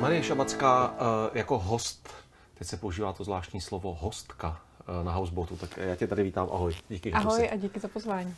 Marie Šabacká jako host, teď se používá to zvláštní slovo hostka na Houseboatu, tak já tě tady vítám, ahoj. Díky, ahoj a díky za pozvání.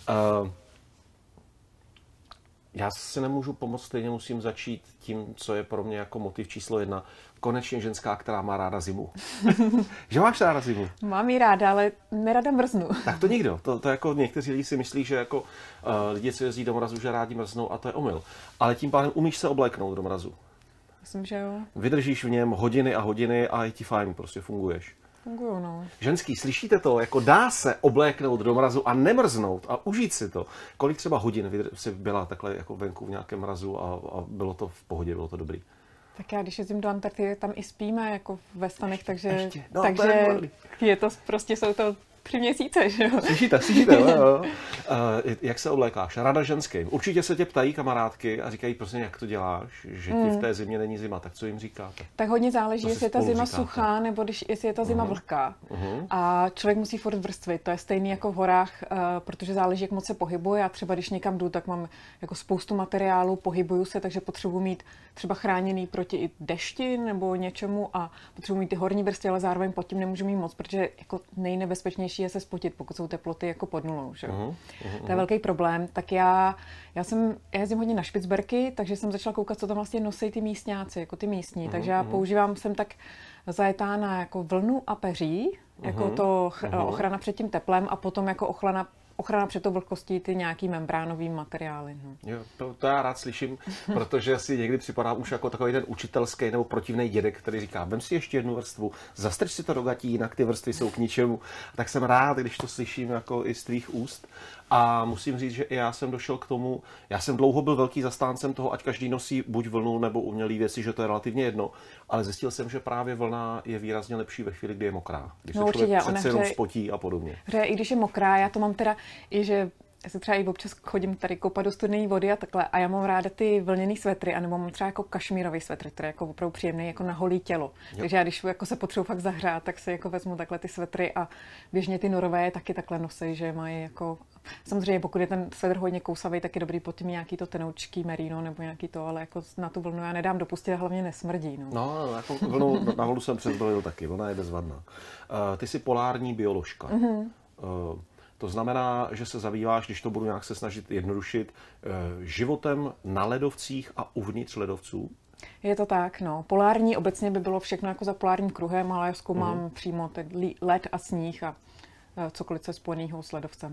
Já si nemůžu pomoct, stejně musím začít tím, co je pro mě jako motiv číslo 1. Konečně ženská, která má ráda zimu. Že máš ráda zimu? Mám ji ráda, ale nerada mrznu. Tak to nikdo. To jako někteří lidi si myslí, že jako lidi, co jezdí do mrazu, že rádi mrznou a to je omyl. Ale tím pádem umíš se obléknout do mrazu. Myslím, že jo. Vydržíš v něm hodiny a hodiny a je ti fajn, prostě funguješ. Funguju, no. Ženský, slyšíte to? Jako dá se obléknout do mrazu a nemrznout a užít si to. Kolik třeba hodin jsi byla takhle jako venku v nějakém mrazu a bylo to v pohodě, bylo to dobrý? Tak já, když jezdím do Antarktidy, tam i spíme jako ve stanech, takže je to prostě, jsou to 3 měsíce, že jo? Slyšíte, jo. Jak se oblékáš? Rada ženským. Určitě se tě ptají kamarádky a říkají, prostě, jak to děláš, že ti v té zimě není zima, tak co jim říkáte? Tak hodně záleží, jestli je ta zima suchá, nebo jestli je ta zima vlhká. A člověk musí furt vrstvit, to je stejný jako v horách, protože záleží, jak moc se pohybuje. Já třeba, když někam jdu, tak mám jako spoustu materiálu, pohybuju se, takže potřebuji mít třeba chráněný proti i dešti nebo něčemu a potřebuji mít ty horní vrstvy, ale zároveň pod tím nemůžu mít moc, protože jako nejnebezpečnější je se spotit, pokud jsou teploty jako pod nulou. Že? To je velký problém. Tak já jezdím hodně na Špicberky, takže jsem začala koukat, co tam vlastně nosí ty místňáci, jako ty místní. Takže já používám jsem tak zajetána jako vlnu a peří, jako to ochrana před tím teplem a potom jako ochrana před tou vlhkostí ty nějaký membránový materiály. No. Jo, to já rád slyším, protože si někdy připadám už jako takový ten učitelský nebo protivný dědek, který říká, vem si ještě jednu vrstvu, zastrč si to do gatí, jinak ty vrstvy jsou k ničemu. Tak jsem rád, když to slyším jako i z tvých úst. A musím říct, že i já jsem došel k tomu, já jsem dlouho byl velký zastáncem toho, ať každý nosí buď vlnu nebo umělý věci, že to je relativně jedno, ale zjistil jsem, že právě vlna je výrazně lepší ve chvíli, kdy je mokrá. Když se člověk přece jenom spotí a podobně. I když je mokrá, já to mám teda i, že já se třeba i občas chodím tady koupat do studené vody a takhle a já mám ráda ty vlněný svetry, anebo mám třeba jako kašmírový svetr, který je jako opravdu příjemný jako na holý tělo. Jo. Takže já když jako se potřebuji fakt zahřát, tak si jako vezmu takhle ty svetry a běžně ty norové taky takhle nosí, že mají jako samozřejmě pokud je ten svetr hodně kousavý, tak je dobrý pod tím nějaký to tenoučký merino nebo nějaký to, ale jako na tu vlnu já nedám dopustit a hlavně nesmrdí. No jako vlnu, na vlnu jsem přezbrojil taky, vlna je bezvadná. Ty jsi polární bioložka. To znamená, že se zabýváš, když to budu nějak se snažit jednodušit, životem na ledovcích a uvnitř ledovců? Je to tak, no. Polární obecně by bylo všechno jako za polárním kruhem, ale já zkoumám přímo led a sníh a cokoliv se spojeného s ledovcem.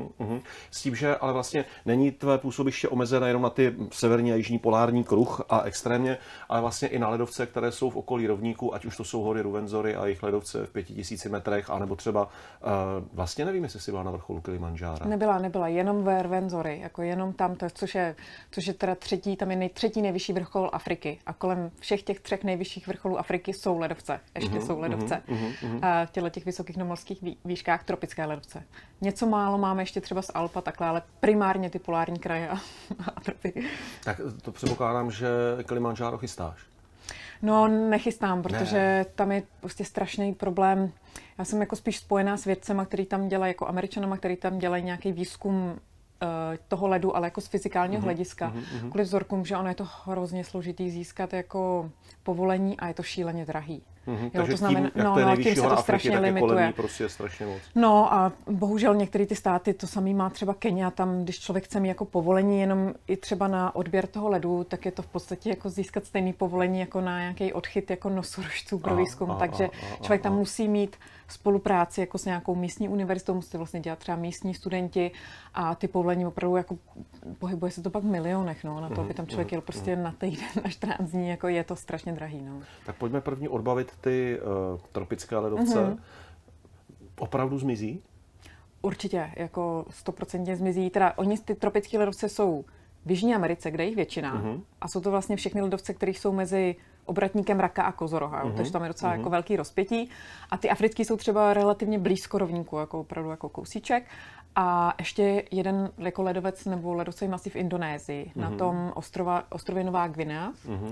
S tím, že ale vlastně není tvé působiště omezené jenom na ty severní a jižní polární kruh a extrémně, ale vlastně i na ledovce, které jsou v okolí rovníku, ať už to jsou hory Ruvenzory a jejich ledovce v 5000 metrech, anebo třeba vlastně nevím, jestli jsi byla na vrcholu Kilimanjára. Nebyla, jenom ve Ruvenzory, jako jenom tam, což je teda třetí nejvyšší vrchol Afriky a kolem všech těch 3 nejvyšších vrcholů Afriky jsou ledovce, jsou ledovce. Těchto těch vysokých nadmořských výškách tropické ledovce. Něco málo máme ještě třeba z Alp a takhle, ale primárně ty polární kraje a tropy. Tak to předpokládám, že Kilimanjáro chystáš. No, nechystám, protože tam je prostě strašný problém. Já jsem jako spíš spojená s vědcema, který tam dělají, jako Američanama, který tam dělají nějaký výzkum toho ledu, ale jako z fyzikálního hlediska. Kvůli vzorkům, že ono je to hrozně složitý získat jako povolení a je to šíleně drahý. Takže to znamená, tím se to strašně limituje. Prostě strašně moc. No a bohužel některé ty státy, to samý má třeba Kenia, tam, když člověk chce mít jako povolení jenom i třeba na odběr toho ledu, tak je to v podstatě jako získat stejný povolení jako na nějaký odchyt jako nosorožců pro výzkum. Takže člověk tam musí mít spolupráci jako s nějakou místní univerzitou, musí vlastně dělat třeba místní studenti a ty povolení opravdu jako pohybuje se to pak v milionech, no, na to, aby tam člověk jel prostě na týden, na 14 dní, jako je to strašně drahý, no. Tak pojďme první odbavit ty tropické ledovce. Opravdu zmizí? Určitě, jako 100% zmizí. Teda oni ty tropické ledovce jsou v Jižní Americe, kde jich většina. A jsou to vlastně všechny ledovce, které jsou mezi obratníkem Raka a Kozoroha. Takže tam je docela jako velký rozpětí. A ty africké jsou třeba relativně blízko rovníku, jako opravdu jako kousíček. A ještě jeden jako ledovec nebo ledovcový masiv v Indonésii, na tom ostrově Nová Gvinea.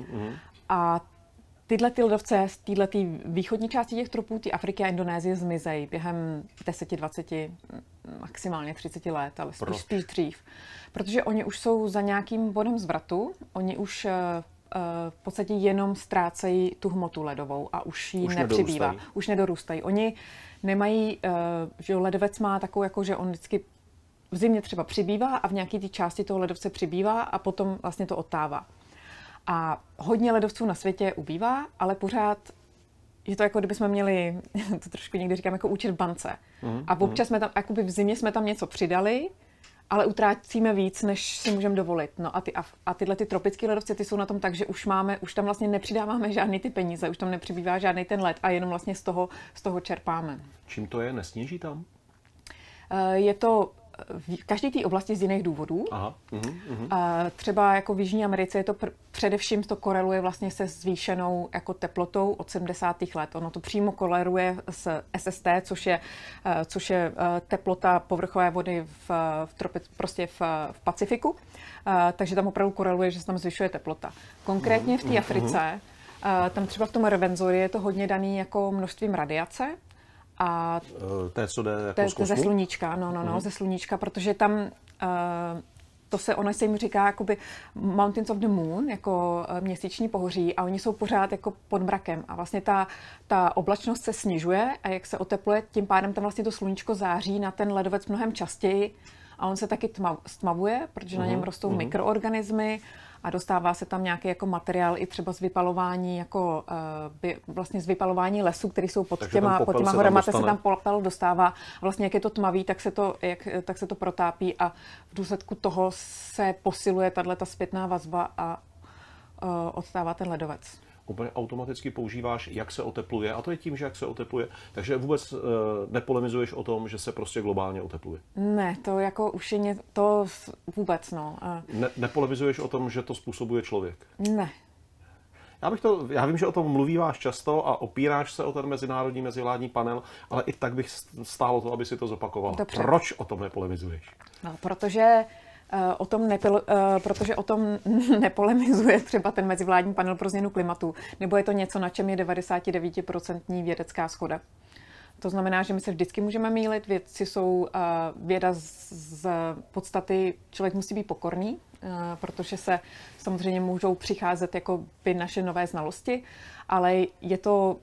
A tyhle ty ledovce z této východní části těch tropů, ty Afriky a Indonésie zmizejí během 10, 20, maximálně 30 let, ale spíš dřív. Protože oni už jsou za nějakým bodem zvratu, oni už v podstatě jenom ztrácejí tu hmotu ledovou a už jí nepřibývá. Už nedorůstají. Oni nemají, že ledovec má takovou, jako, že on vždycky v zimě třeba přibývá a v nějaké té části toho ledovce přibývá a potom vlastně to odtává. A hodně ledovců na světě ubývá, ale pořád je to jako kdybychom měli, to trošku někdy říkám, jako účet v bance. A občas jsme tam, jakoby v zimě jsme tam něco přidali, ale utrácíme víc, než si můžeme dovolit. No a tyhle ty tropické ledovce, ty jsou na tom tak, že už tam vlastně nepřidáváme žádný ty peníze, už tam nepřibývá žádný ten led a jenom vlastně z toho čerpáme. Čím to je? Nesněží tam? Je to v každé té oblasti z jiných důvodů. Aha. Třeba jako v Jižní Americe je to především to koreluje vlastně se zvýšenou jako teplotou od 70. let. Ono to přímo koreluje s SST, což je teplota povrchové vody v Pacifiku. Takže tam opravdu koreluje, že se tam zvyšuje teplota. Konkrétně v té Africe, tam třeba v tom Rwenzori je to hodně daný jako množstvím radiace. A co jde jako z kosmu? Ze sluníčka, ze sluníčka, protože tam ono se jim říká jakoby Mountains of the Moon, jako měsíční pohoří a oni jsou pořád jako pod mrakem a vlastně ta oblačnost se snižuje a jak se otepluje, tím pádem tam vlastně to sluníčko září na ten ledovec mnohem častěji a on se taky stmavuje, protože na něm rostou mikroorganismy a dostává se tam nějaký jako materiál i třeba z vypalování, jako vlastně z vypalování lesů, které jsou pod těma horama, se tam popel dostává. A vlastně jak je to tmavý, tak se to protápí a v důsledku toho se posiluje tato zpětná vazba a odstává ten ledovec. Úplně automaticky používáš, jak se otepluje, a to je tím, že jak se otepluje, takže vůbec nepolemizuješ o tom, že se prostě globálně otepluje. Ne, to jako už je to vůbec, no. Nepolemizuješ o tom, že to způsobuje člověk? Ne. Já vím, že o tom mluvíváš často a opíráš se o ten mezinárodní mezivládní panel, ale i tak bych stálo to, aby si to zopakoval. Dobře. Proč o tom nepolemizuješ? No, protože o tom nepolemizuje třeba ten mezivládní panel pro změnu klimatu, nebo je to něco, na čem je 99% vědecká shoda. To znamená, že my se vždycky můžeme mýlit, věda z podstaty, člověk musí být pokorný, protože se samozřejmě můžou přicházet jako by naše nové znalosti, ale je to,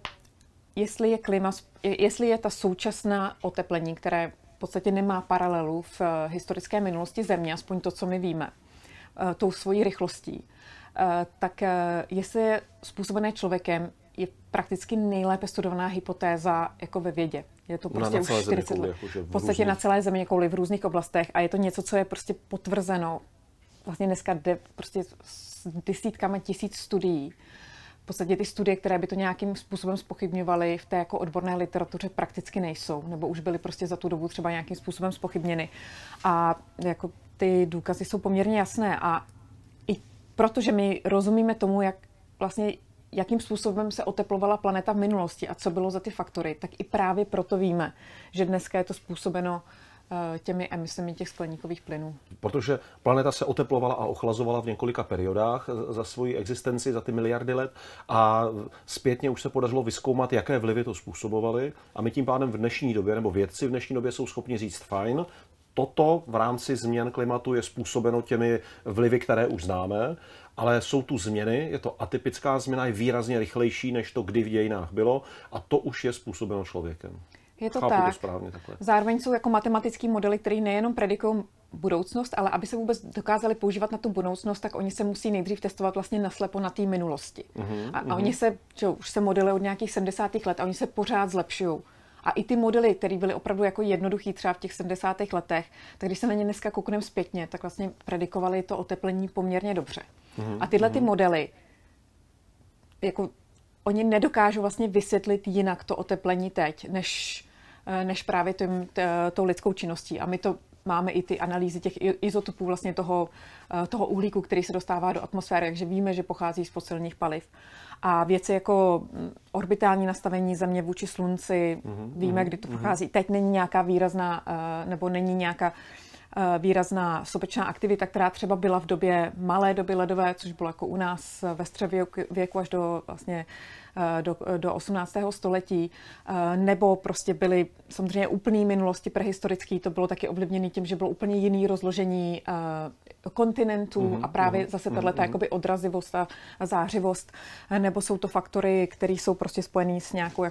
jestli je ta současná oteplení, které v podstatě nemá paralelu v historické minulosti Země, aspoň to, co my víme, tou svojí rychlostí, tak jestli je způsobené člověkem, je prakticky nejlépe studovaná hypotéza jako ve vědě. Je to prostě už 40 let. V podstatě na celé zeměkouli v různých oblastech a je to něco, co je prostě potvrzeno. Vlastně dneska jde prostě s desítkami tisíc studií. V podstatě ty studie, které by to nějakým způsobem zpochybňovaly, v té jako odborné literatuře prakticky nejsou, nebo už byly prostě za tu dobu třeba nějakým způsobem zpochybněny. A jako ty důkazy jsou poměrně jasné a i protože my rozumíme tomu, jakým způsobem se oteplovala planeta v minulosti a co bylo za ty faktory, tak i právě proto víme, že dneska je to způsobeno těmi emisemi těch skleníkových plynů. Protože planeta se oteplovala a ochlazovala v několika periodách za svoji existenci, za ty miliardy let a zpětně už se podařilo vyzkoumat, jaké vlivy to způsobovaly a my tím pádem v dnešní době, nebo vědci v dnešní době jsou schopni říct fajn, toto v rámci změn klimatu je způsobeno těmi vlivy, které už známe, ale jsou tu změny, je to atypická změna, je výrazně rychlejší, než to kdy v dějinách bylo a to už je způsobeno člověkem. Je to tak. To správně takhle. Zároveň jsou jako matematický modely, které nejenom predikují budoucnost, ale aby se vůbec dokázali používat na tu budoucnost, tak oni se musí nejdřív testovat vlastně naslepo na té minulosti. A oni už se modely od nějakých 70. let a oni se pořád zlepšují. A i ty modely, které byly opravdu jako jednoduchý třeba v těch 70. letech, tak když se na ně dneska koukneme zpětně, tak vlastně predikovali to oteplení poměrně dobře. A tyhle ty modely, jako oni nedokážou vlastně vysvětlit jinak to oteplení teď, než právě tou lidskou činností. A my to máme i ty analýzy těch izotopů vlastně toho uhlíku, který se dostává do atmosféry, takže víme, že pochází z fosilních paliv. A věci jako orbitální nastavení Země vůči Slunci, víme, kdy to pochází. Teď není nějaká výrazná, nebo není nějaká výrazná sopečná aktivita, která třeba byla v době malé doby ledové, což bylo jako u nás ve středověku až do vlastně do 18. století, nebo prostě byly samozřejmě úplný minulosti prehistorický, to bylo taky ovlivněné tím, že bylo úplně jiný rozložení kontinentů a právě zase tato jakoby odrazivost a zářivost, nebo jsou to faktory, které jsou prostě spojené s nějakou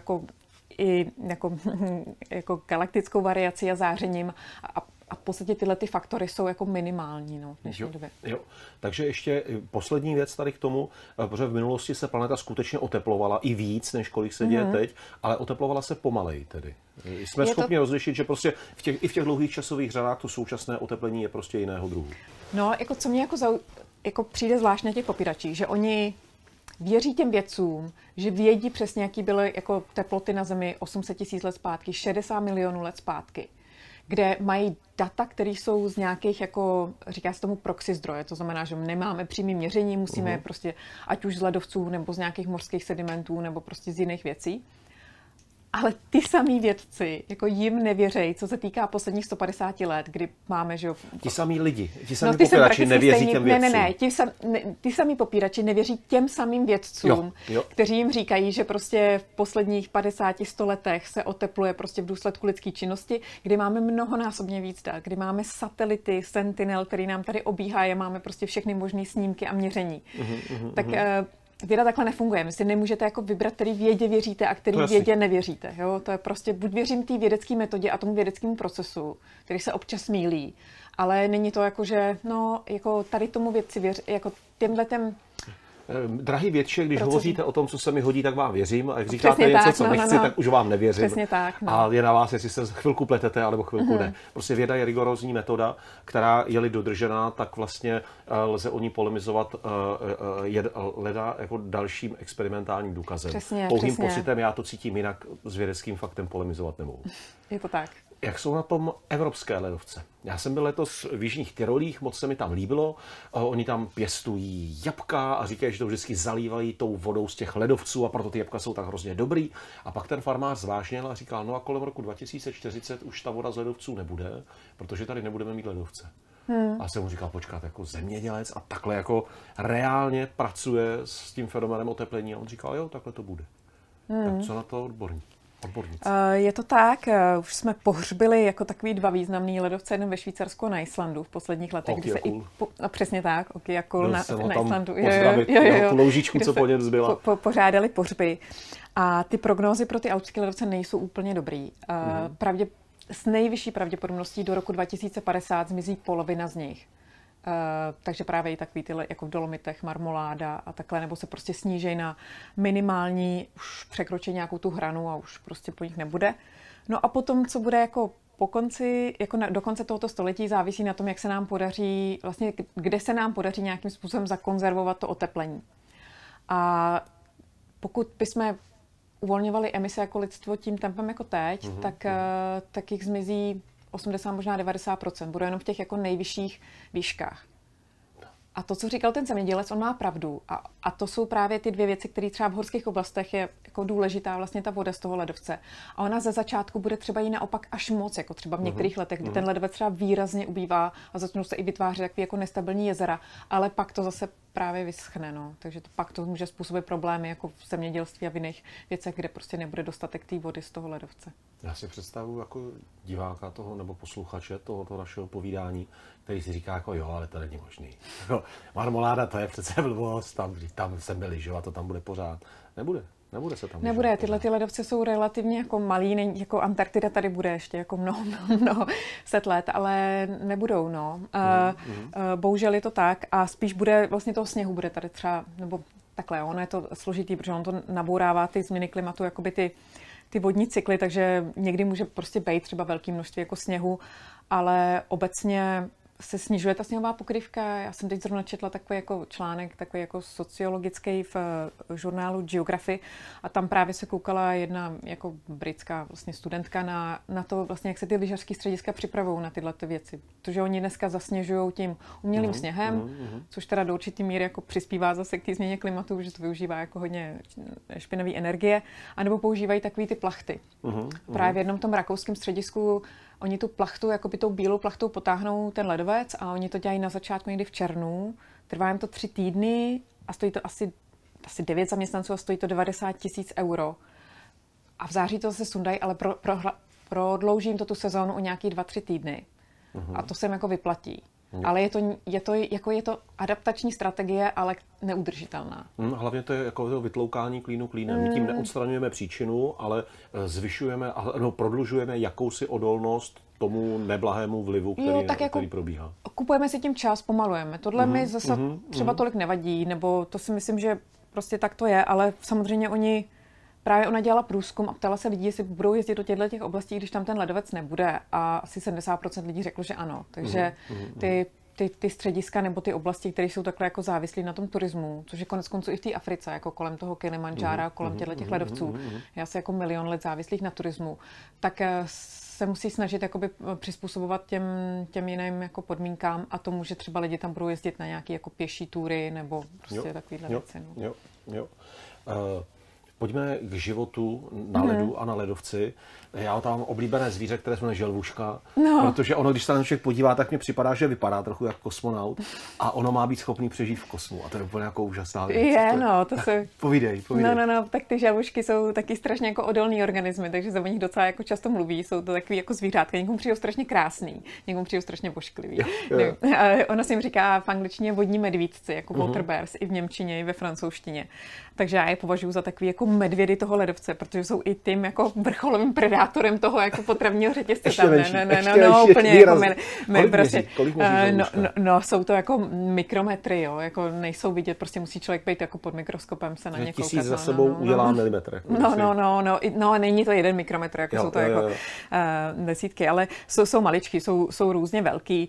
jako galaktickou variací a zářením a v podstatě tyhle ty faktory jsou jako minimální v dnešní době. Jo. Takže ještě poslední věc tady k tomu, protože v minulosti se planeta skutečně oteplovala i víc, než kolik se děje teď, ale oteplovala se pomaleji tedy. Jsme schopni rozlišit, že prostě i v těch dlouhých časových řadách to současné oteplení je prostě jiného druhu. No, jako co mě jako přijde zvláštně na těch popíračích, že oni věří těm vědcům, že vědí přesně, jaký byly jako teploty na Zemi 800 000 let zpátky, 60 milionů let zpátky, kde mají data, které jsou z nějakých, jako říká se tomu proxy zdroje, to znamená, že nemáme přímé měření, musíme prostě, ať už z ledovců, nebo z nějakých mořských sedimentů, nebo prostě z jiných věcí. Ale ty samý vědci jako jim nevěří, co se týká posledních 150 let, kdy máme, že jo... Ti samý lidi, ti samý popírači nevěří těm vědcům. Ty samý popírači nevěří těm samým vědcům, kteří jim říkají, že prostě v posledních 50-100 letech se otepluje prostě v důsledku lidské činnosti, kdy máme mnohonásobně víc dat, kdy máme satelity, Sentinel, který nám tady obíhají a máme prostě všechny možné snímky a měření. Věda takhle nefunguje. Vy si nemůžete jako vybrat, který vědě věříte a který vědě nevěříte. Jo? To je prostě, buď věřím té vědecké metodě a tomu vědeckému procesu, který se občas mýlí, ale není to jako, že no, jako tady tomu vědci věří, jako těmhletem... Drahý vědče, když hovoříte o tom, co se mi hodí, tak vám věřím. A jak říkáte něco, co nechci, tak už vám nevěřím. Přesně tak. A je na vás, jestli se chvilku pletete, alebo chvilku ne. Prostě věda je rigorózní metoda, která je-li dodržená, tak vlastně lze o ní polemizovat leda jako dalším experimentálním důkazem. Pouhým pocitem, já to cítím jinak, s vědeckým faktem polemizovat nemohu. Je to tak. Jak jsou na tom evropské ledovce? Já jsem byl letos v Jižních Tyrolích, moc se mi tam líbilo. Oni tam pěstují jabka a říkají, že to vždycky zalívají tou vodou z těch ledovců a proto ty jabka jsou tak hrozně dobrý. A pak ten farmář zvážněl a říkal, no a kolem roku 2040 už ta voda z ledovců nebude, protože tady nebudeme mít ledovce. A jsem mu říkal, počkat, jako zemědělec a takhle jako reálně pracuje s tím fenoménem oteplení. A on říkal, jo, takhle to bude. Tak co na to odborníci? Je to tak, už jsme pohřbili jako takový dva významný ledovce, jeden ve Švýcarsku a na Islandu v posledních letech. Kdy se přesně tak, Okiakul na Islandu. Tu loužičku, co po něm zbyla. Pořádali pohřby. A ty prognózy pro ty alpské ledovce nejsou úplně dobrý. S nejvyšší pravděpodobností do roku 2050 zmizí polovina z nich. Takže právě i takový ty jako v Dolomitech, marmoláda a takhle, nebo se prostě sníží na minimální, už překročí nějakou tu hranu a už prostě po nich nebude. No a potom, co bude jako po konci, jako do konce tohoto století, závisí na tom, jak se nám podaří, vlastně kde se nám podaří nějakým způsobem zakonzervovat to oteplení. A pokud bychom uvolňovali emise jako lidstvo tím tempem jako teď, tak jich zmizí 80, možná 90%. Budou jenom v těch jako nejvyšších výškách. A to, co říkal ten zemědělec, on má pravdu. A to jsou právě ty dvě věci, které třeba v horských oblastech je jako důležitá vlastně ta voda z toho ledovce. A ona ze začátku bude třeba jí naopak až moc, jako třeba v některých letech, kdy ten ledovec třeba výrazně ubývá a začnou se i vytvářet takové jako nestabilní jezera, ale pak to zase právě vyschne. No. Takže pak to může způsobit problémy jako v zemědělství a v jiných věcech, kde prostě nebude dostatek té vody z toho ledovce. Já si představuji jako diváka toho nebo posluchače tohoto našeho povídání, který si říká jako jo, ale to není možný. Marmoláda, to je přece blbost, tam se byli, že a to tam bude pořád. Nebude se tam. Nebude, tyhle ty ledovce jsou relativně jako malý, jako Antarktida tady bude ještě jako mnoho set let, ale nebudou, no. Bohužel je to tak a spíš bude, vlastně toho sněhu bude tady třeba, nebo takhle, ono je to složitý, protože on to nabourává ty změny klimatu, jakoby ty vodní cykly, takže někdy může prostě být třeba velké množství jako sněhu, ale obecně se snižuje ta sněhová pokrývka. Já jsem teď zrovna četla takový jako článek, takový jako sociologický v žurnálu Geography a tam právě se koukala jedna jako britská vlastně studentka na to vlastně, jak se ty lyžařské střediska připravují na tyhle ty věci. Protože oni dneska zasněžují tím umělým sněhem, což teda do určitý míry jako přispívá zase k té změně klimatu, že to využívá jako hodně špinavé energie, anebo používají takový ty plachty. Právě v jednom tom rakouském středisku oni tu plachtu, jakoby tou bílou plachtou potáhnou ten ledovec a oni to dělají na začátku někdy v červnu. Trvá jim to 3 týdny a stojí to asi 9 zaměstnanců a stojí to 90 000 euro. A v září to zase sundají, ale prodloužím to tu sezónu o nějaký 2-3 týdny. A to se jim jako vyplatí. Ale je to adaptační strategie, ale neudržitelná. Hlavně to je jako to vytloukání klínu klínem. My tím neodstraňujeme příčinu, ale zvyšujeme, prodlužujeme jakousi odolnost tomu neblahému vlivu, který probíhá. Kupujeme si tím čas, pomalujeme. Tohle mi zase třeba tolik nevadí, nebo to si myslím, že prostě tak to je, ale samozřejmě ona dělala průzkum a ptala se lidí, jestli budou jezdit do těchto oblastí, když tam ten ledovec nebude. A asi 70% lidí řeklo, že ano. Takže ty střediska nebo ty oblasti, které jsou takhle jako závislí na tom turismu, což je koneckonců i v té Africe, jako kolem toho Kilimanjára, kolem těch ledovců, je asi jako 1 milion let závislých na turismu, tak se musí snažit jakoby přizpůsobovat těm jiným jako podmínkám a tomu, že třeba lidi tam budou jezdit na nějaké jako pěší túry nebo prostě takovýhle věci. Jo. Pojďme k životu na ledu a na ledovci. Já tam mám oblíbené zvíře, které se jmenuje želvuška, protože ono, když se na člověk podívá, tak mi připadá, že vypadá trochu jako kosmonaut a ono má být schopný přežít v kosmu. A to je úplně jako úžasná věc. Povídej. No, tak ty želvušky jsou taky strašně jako odolný organismy, takže se o nich docela jako často mluví. Jsou to takový jako zvířátka. Někomu přijde strašně krásný, někomu přijde strašně vošklivý. Ono se jim říká v angličtině vodní medvídci, jako water bears, i v němčině, i ve francouzštině. Takže já je považuji za takový jako medvědy toho ledovce, protože jsou i tím jako vrcholovým predátorem toho jako potravního řetězce. Jsou to jako mikrometry, jo, jako nejsou vidět, prostě musí člověk být jako pod mikroskopem se na ně koukat. 1000 za sebou udělá milimetr. Není to 1 mikrometr, jako jsou to jako desítky, ale jsou maličky, jsou různě velký.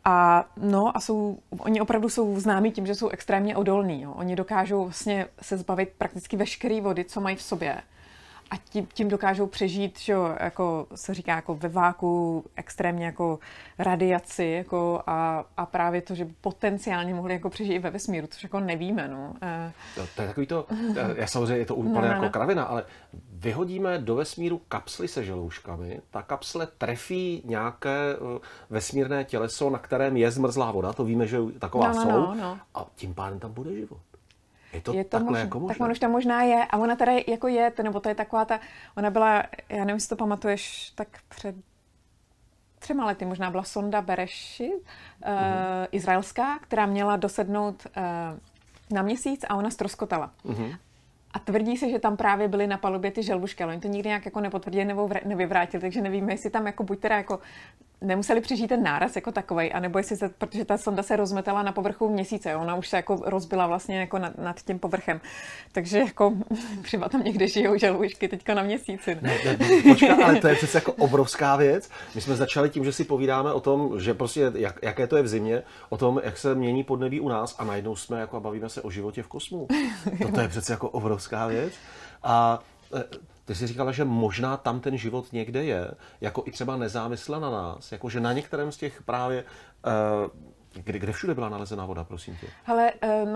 Oni opravdu jsou známí tím, že jsou extrémně odolní. Jo. Oni dokážou vlastně se zbavit prakticky veškeré vody, co mají v sobě. A tím dokážou přežít, že jo, jako se říká, jako ve váku, extrémně jako radiaci, jako a právě to, že potenciálně mohli jako přežít i ve vesmíru, což jako nevíme, no. To je takový to, samozřejmě je to úplně jako kravina, ale vyhodíme do vesmíru kapsly se želvuškami, ta kapsle trefí nějaké vesmírné těleso, na kterém je zmrzlá voda, to víme, že taková jsou, a tím pádem tam bude život. Je to takhle jako možná? Tak on už tam možná je. A ona teda jako je, nebo to je taková ona byla, já nevím, jestli to pamatuješ, tak před 3 lety možná byla sonda Bereshit, izraelská, která měla dosednout na Měsíc a ona ztroskotala. A tvrdí se, že tam právě byly na palubě ty želvušky, ale oni to nikdy nějak jako nepotvrdili nebo nevyvrátili, takže nevíme, jestli tam jako buď teda jako nemuseli přežít ten náraz jako takovej, anebo jestli protože ta sonda se rozmetala na povrchu Měsíce, jo? Ona už se jako rozbila vlastně jako nad tím povrchem. Takže jako třeba tam někde žijou želvušky teďka na Měsíci. Počkej, ale to je přece jako obrovská věc. My jsme začali tím, že si povídáme o tom, že prostě jaké to je v zimě, o tom, jak se mění podnebí u nás a najednou jsme jako bavíme se o životě v kosmu. To je přece jako obrovská věc. A ty jsi říkala, že možná tam ten život někde je, jako i třeba nezávisle na nás, jakože na některém z těch právě, kde všude byla nalezená voda, prosím tě? Hele,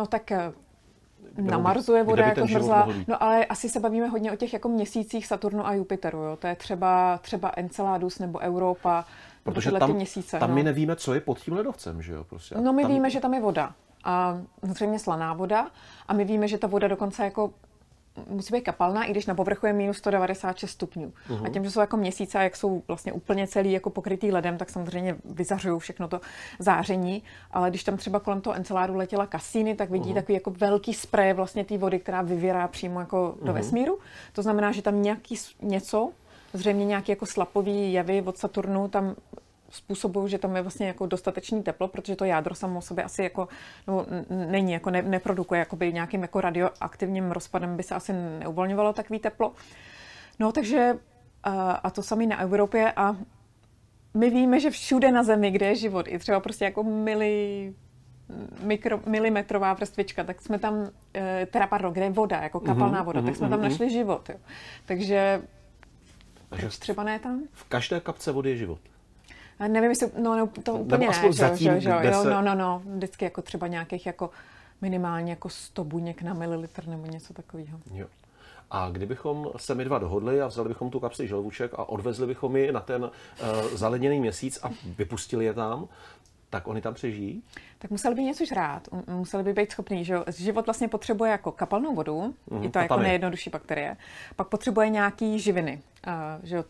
na Marsu je voda jako zmrzlá, no ale asi se bavíme hodně o těch jako měsících Saturnu a Jupiteru, jo? To je třeba Enceladus nebo Europa, protože ty měsíce. Tam my nevíme, co je pod tím ledovcem, že jo? Prostě. No my víme, že tam je voda a zřejmě slaná voda a my víme, že ta voda dokonce jako musí být kapalná, i když na povrchu je minus 196 stupňů. A tím, že jsou jako měsíce a jak jsou vlastně úplně celý jako pokrytý ledem, tak samozřejmě vyzařují všechno to záření, ale když tam třeba kolem toho Enceládu letěla Cassini, tak vidí takový jako velký sprej vlastně té vody, která vyvěrá přímo jako do vesmíru. To znamená, že tam zřejmě nějaký jako slapový jevy od Saturnu tam způsobují, že tam je vlastně jako dostatečný teplo, protože to jádro samo o sobě asi jako není, jako neprodukuje jakoby nějakým jako radioaktivním rozpadem by se asi neuvolňovalo takový teplo. No takže a to samé na Evropě a my víme, že všude na Zemi, kde je život, i třeba prostě jako milimetrová vrstvička, tak jsme tam, kde je voda, jako kapalná voda, tak jsme tam našli život. Jo. Takže třeba ne tam? V každé kapce vody je život. Nevím, jestli, to úplně ne, vždycky jako třeba nějakých jako minimálně jako 100 buněk na mililitr nebo něco takového. Jo. A kdybychom se my dva dohodli a vzali bychom tu kapsli želvuček a odvezli bychom ji na ten zaleněný měsíc a vypustili je tam, tak oni tam přežijí? Tak museli by něco žrát, museli by být schopný, že život vlastně potřebuje jako kapalnou vodu, je to jako nejjednodušší bakterie, pak potřebuje nějaký živiny, že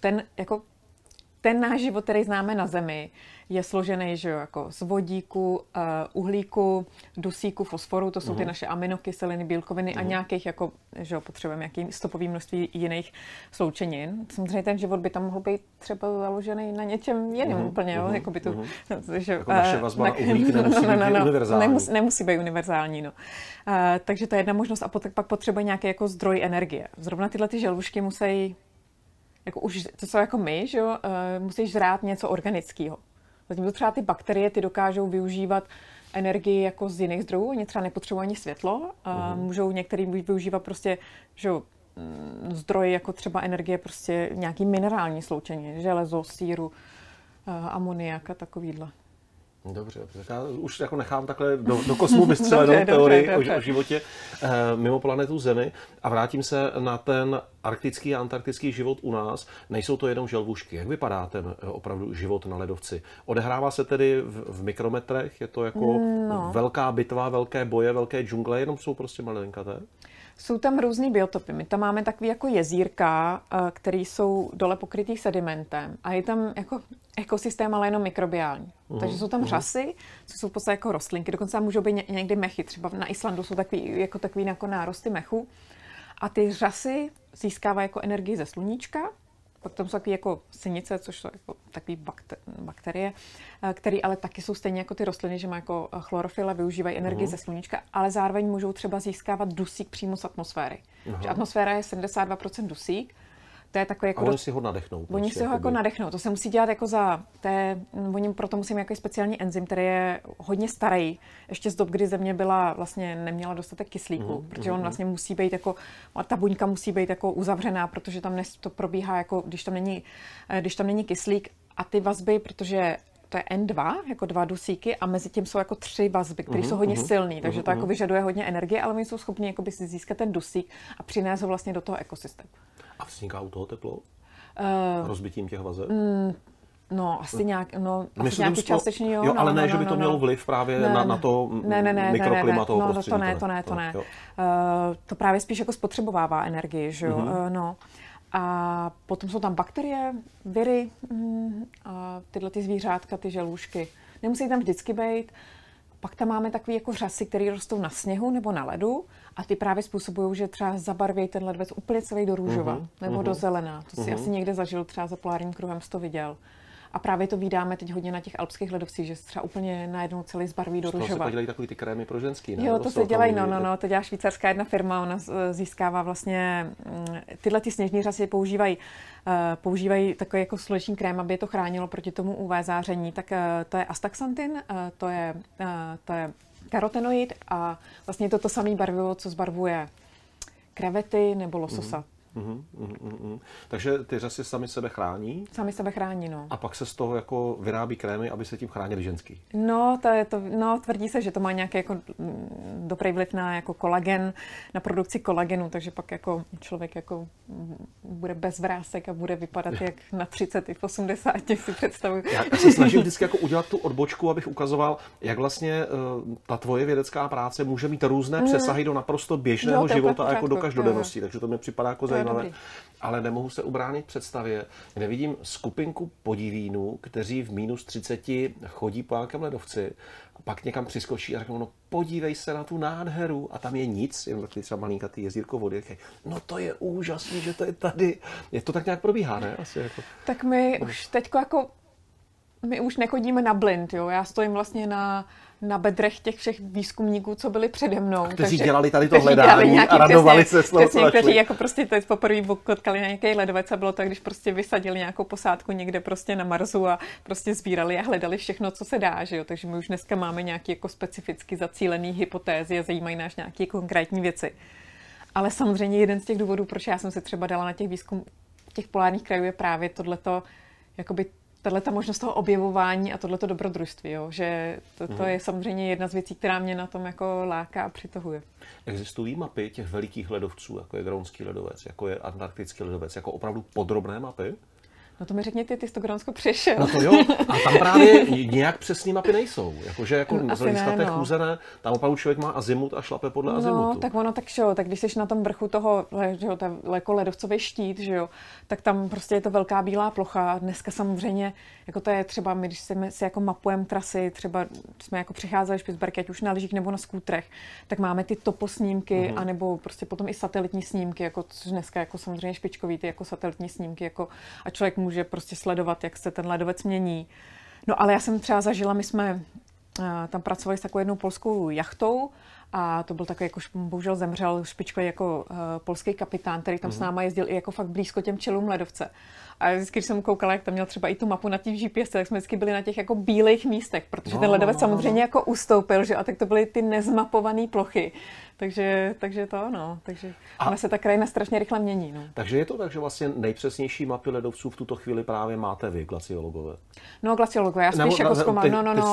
ten náš život, který známe na Zemi, je složený, že jako z vodíku, uhlíku, dusíku, fosforu, to jsou ty naše aminokyseliny, bílkoviny a nějakých, jako, že potřebujeme nějaký stopový množství jiných sloučenin. Samozřejmě ten život by tam mohl být třeba založený na něčem jiném úplně, jo? Jako by to, že, jako naše vazba na uhlík nemusí být univerzální. Nemusí být univerzální, no. Takže to je jedna možnost a pak potřebuje nějaký jako zdroj energie. Zrovna tyhle ty želvušky musí, jako už to jsou jako my, že jo, musí žrát něco organického. Zatímco třeba ty bakterie, ty dokážou využívat energii jako z jiných zdrojů, oni třeba nepotřebují ani světlo, můžou některý využívat prostě, že zdroje jako třeba energie prostě nějaký minerální sloučení, železo, síru, amoniak a takovýhle. Dobře, tak já už jako nechám takhle do kosmu vystřelenou teorii o životě mimo planetu Zemi a vrátím se na ten arktický a antarktický život u nás. Nejsou to jenom želvušky. Jak vypadá ten opravdu život na ledovci? Odehrává se tedy v mikrometrech? Je to jako velká bitva, velké boje, velké džungle, jenom jsou prostě malinkaté? Jsou tam různý biotopy. My tam máme takový jako jezírka, které jsou dole pokrytý sedimentem a je tam jako ekosystém, ale jenom mikrobiální. Takže jsou tam řasy, co jsou v podstatě jako rostlinky, dokonce tam můžou být někdy mechy. Třeba na Islandu jsou takový jako nárosty mechu a ty řasy získávají jako energii ze sluníčka. Pak tam jsou takové jako sinice, což jsou jako takové bakterie, které ale taky jsou stejně jako ty rostliny, že mají jako chlorofyl a využívají energii ze sluníčka, ale zároveň můžou třeba získávat dusík přímo z atmosféry. Atmosféra je 72% dusík. To je takový jako oni si ho nadechnou. Oni si ho jako nadechnou. To se musí dělat jako oni proto musí mít jako speciální enzym, který je hodně starý, ještě z dob, kdy Země neměla dostatek kyslíku, protože on vlastně musí být jako, ta buňka musí být jako uzavřená, protože tam to probíhá jako, když tam není kyslík a ty vazby, protože to je N2, jako 2 dusíky a mezi tím jsou jako 3 vazby, které jsou hodně silné, takže to jako vyžaduje hodně energie, ale oni jsou schopni jako by si získat ten dusík a přinést ho vlastně do toho ekosystému. A vzniká u toho teplo? Rozbitím těch vazeb? No, asi nějaký částečný, jo. Ale ne, že by to mělo vliv právě na to mikroklima toho prostředí. To ne. To právě spíš jako spotřebovává energii, že jo. No. A potom jsou tam bakterie, viry, a tyhle ty zvířátka, ty želvušky. Nemusí tam vždycky být. Pak tam máme takové jako řasy, které rostou na sněhu nebo na ledu a ty právě způsobují, že třeba zabarvějí ten ledovec úplně celý do růžova nebo do zelená. To si asi někde zažil, třeba za polárním kruhem jsi to viděl. A právě to vídáme teď hodně na těch alpských ledovcích, že se třeba úplně najednou celý zbarví do růžova. To se dělají takový ty krémy pro ženský, ne? Jo, to se dělají, to dělá švýcarská jedna firma, ona získává vlastně, tyhle ty sněžní řasy používají takový jako sluneční krém, aby je to chránilo proti tomu UV záření, tak to je astaxantin, to je karotenoid a vlastně to samé barvivo, co zbarvuje krevety nebo lososa. Takže ty řasy sami sebe chrání? Sami sebe chrání, no. A pak se z toho jako vyrábí krémy, aby se tím chránili ženský? Tvrdí se, že to má nějaký jako dobrý vliv na jako kolagen, na produkci kolagenu, takže pak jako člověk jako bude bez vrásek a bude vypadat jak na 30 i v 80, si představuji. Já se snažím vždycky jako udělat tu odbočku, abych ukazoval, jak vlastně ta tvoje vědecká práce může mít různé přesahy do naprosto běžného života jako do každodennosti, takže to mi připadá jako zajímavé. Ale nemohu se ubránit představě, kde vidím skupinku podivínů, kteří v -30 chodí po nějakém ledovci a pak někam přiskočí a řeknou, no podívej se na tu nádheru a tam je nic, jen takový třeba malinkatý jezírko vody. No to je úžasný, že to je tady. Je to tak nějak probíhá, ne? Asi jako... Tak my už teďko jako, my už nechodíme na blind, jo. Já stojím vlastně na bedrech těch všech výzkumníků, co byli přede mnou. Kteří dělali tady to hledání a radovali se s toho, kteří jako prostě teď poprvé potkali na nějaký ledovec a bylo to, když prostě vysadili nějakou posádku někde prostě na Marsu a prostě sbírali a hledali všechno, co se dá, že jo. Takže my už dneska máme nějaký jako specificky zacílený hypotézy a zajímají nás nějaké konkrétní věci. Ale samozřejmě jeden z těch důvodů, proč já jsem se třeba dala na těch výzkum těch polárních krajů, je právě tohleto, jakoby tato možnost toho objevování a tohleto dobrodružství, jo? Že to je samozřejmě jedna z věcí, která mě na tom jako láká a přitahuje. Existují mapy těch velikých ledovců, jako je Grónský ledovec, jako je Antarktický ledovec, jako opravdu podrobné mapy? No to mi řekni ty jsi to Grónsko přešel. No to jo, a tam právě nějak přesný mapy nejsou. Jakože jako z hlediska té chůzené, tam opravdu člověk má azimut a šlape podle azimutu. No, tak ono, tak jo, tak když jsi na tom vrchu toho, že jo, jako ledovcový štít, že jo, tak tam prostě je to velká bílá plocha. Dneska samozřejmě, jako to je třeba, my když si jako mapujeme trasy, třeba jsme jako přicházeli Špicberky, ať už na lyžích nebo na skútrech, tak máme ty toposnímky, anebo prostě potom i satelitní snímky, jako což dneska jako samozřejmě špičkový, ty jako satelitní snímky, jako a člověk může prostě sledovat, jak se ten ledovec mění. No ale já jsem třeba zažila, my jsme tam pracovali s takovou jednou polskou jachtou a to byl takový, jako bohužel zemřel špičkový jako polský kapitán, který tam s náma jezdil i jako fakt blízko těm čelům ledovce. A vždycky, když jsem koukala, jak tam měl třeba i tu mapu na těch GPS, tak jsme vždycky byli na těch jako bílých místech, protože ten ledovec samozřejmě jako ustoupil, že a tak to byly ty nezmapované plochy. Takže to, no. Takže ona se ta krajina strašně rychle mění, no. Takže je to tak, že vlastně nejpřesnější mapy ledovců v tuto chvíli právě máte vy, glaciologové? No, glaciologové, já spíš jako zkoumám,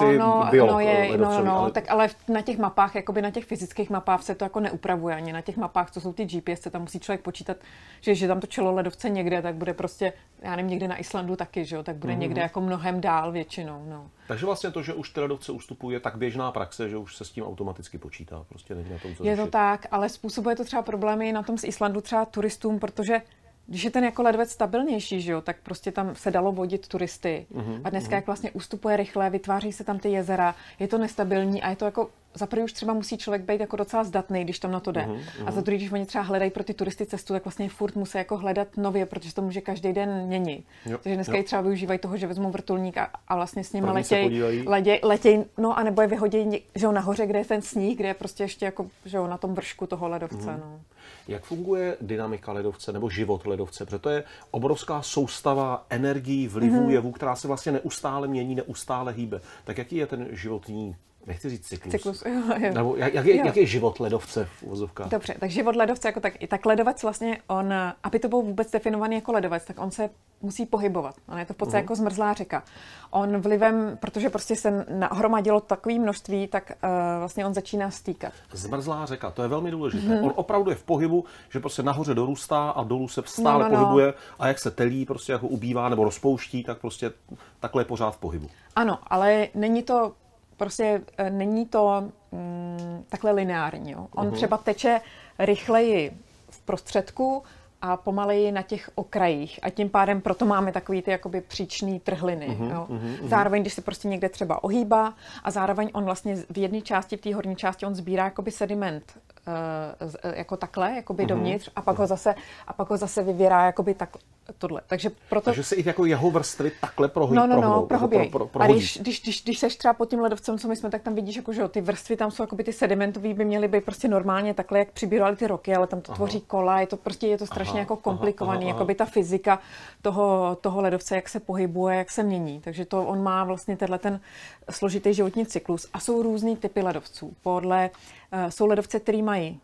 tak ale na těch mapách, jakoby na těch fyzických mapách se to jako neupravuje, ani na těch mapách, co jsou ty GPS, tam musí člověk počítat, že tam to čelo ledovce někde, tak bude prostě, já nevím, někde na Islandu taky, že jo, tak bude někde jako mnohem dál většinou, no. Takže vlastně to, že už ty ledovce ustupují, je tak běžná praxe, že už se s tím automaticky počítá, prostě není na tom co Je to tak, ale způsobuje to třeba problémy na tom z Islandu třeba turistům, protože když je ten jako ledovec stabilnější, že jo, tak prostě tam se dalo vodit turisty. A dneska jak vlastně ustupuje rychle, vytváří se tam ty jezera, je to nestabilní a je to jako za první už třeba musí člověk být jako docela zdatný, když tam na to jde. A za druhý, když oni třeba hledají pro ty turisty cestu, tak vlastně furt musí jako hledat nově, protože to může každý den měnit. Takže dneska i třeba využívají toho, že vezmou vrtulník a vlastně s nimi letějí, no a nebo je vyhodí, že jo, nahoře, kde je ten sníh, kde je prostě ještě jako, že jo, na tom vršku toho ledovce, no. Jak funguje dynamika ledovce nebo život ledovce? Protože to je obrovská soustava energií, vlivů, jevů, která se vlastně neustále mění, neustále hýbe. Tak jaký je ten životní, nechci říct cyklus. Jo. Nebo jak je život ledovce v uvozovkách? Dobře, tak život ledovce jako tak ledovec vlastně, on, aby to byl vůbec definovaný jako ledovec, tak on se musí pohybovat. On je to v podstatě jako zmrzlá řeka. On vlivem, protože prostě se nahromadilo takové množství, tak vlastně on začíná stýkat. Zmrzlá řeka, to je velmi důležité. On opravdu je v pohybu, že prostě nahoře dorůstá a dolů se stále pohybuje a jak se telí, prostě jako ubývá nebo rozpouští, tak prostě takhle je pořád v pohybu. Ano, ale není to takhle lineární. Jo. On třeba teče rychleji v prostředku a pomaleji na těch okrajích. A tím pádem proto máme takový ty jakoby příčný trhliny. Jo. Zároveň, když se prostě někde třeba ohýbá a zároveň on vlastně v jedné části, v té horní části, on sbírá jakoby sediment jako takhle, jakoby dovnitř a pak ho zase vyvěrá jakoby tak tohle. Takže se i jako jeho vrstvy takhle prohobějí. A když seš třeba pod tím ledovcem, co my jsme, tak tam vidíš, jako, že ty vrstvy tam jsou jakoby ty sedimentový, by měly být prostě normálně takhle, jak přibíraly ty roky, ale tam to tvoří kola, je to strašně jako komplikovaný, jakoby ta fyzika toho ledovce, jak se pohybuje, jak se mění. Takže to on má vlastně ten složitý životní cyklus a jsou různý typy ledovců. Jsou ledovce, který mají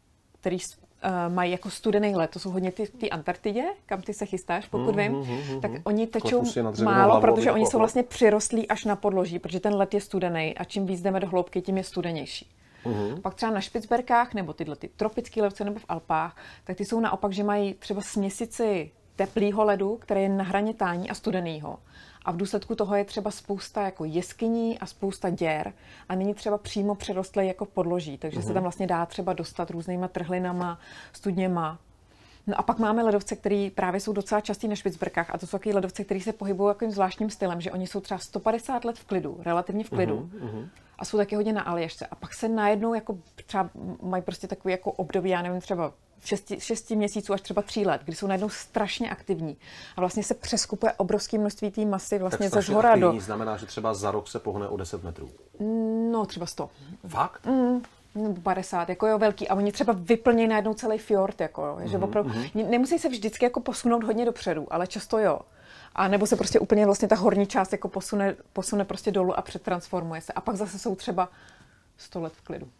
jako studený led, to jsou hodně ty Antarktidě, kam ty se chystáš, pokud vím, tak oni tečou málo, protože oni jsou vlastně přirostlí až na podloží, protože ten led je studený a čím víc jdeme do hloubky, tím je studenější. Pak třeba na Špicberkách nebo tyhle ty tropické ledovce nebo v Alpách, tak ty jsou naopak, že mají třeba směsici teplého ledu, který je na hraně tání a studenýho. A v důsledku toho je třeba spousta jako jeskyní a spousta děr a není třeba přímo přerostlé jako podloží, takže se tam vlastně dá třeba dostat různýma trhlinama, studněma. No a pak máme ledovce, které právě jsou docela častý na Špicberkách a to jsou taky ledovce, které se pohybují takovým zvláštním stylem, že oni jsou třeba 150 let v klidu, relativně v klidu. A jsou taky hodně na Aljašce. A pak se najednou jako třeba mají prostě takový jako období, já nevím, třeba 6 měsíců až třeba 3 let, kdy jsou najednou strašně aktivní. A vlastně se přeskupuje obrovské množství té masy vlastně ze zhora do... znamená, že třeba za rok se pohne o 10 metrů? No, třeba 100. Fakt? 50, jako jo, velký. A oni třeba vyplní najednou celý fjord, jako, že opravdu, nemusí se vždycky jako posunout hodně dopředu, ale často jo. A nebo se prostě úplně vlastně ta horní část jako posune prostě dolů a přetransformuje se. A pak zase jsou třeba 100 let v klidu.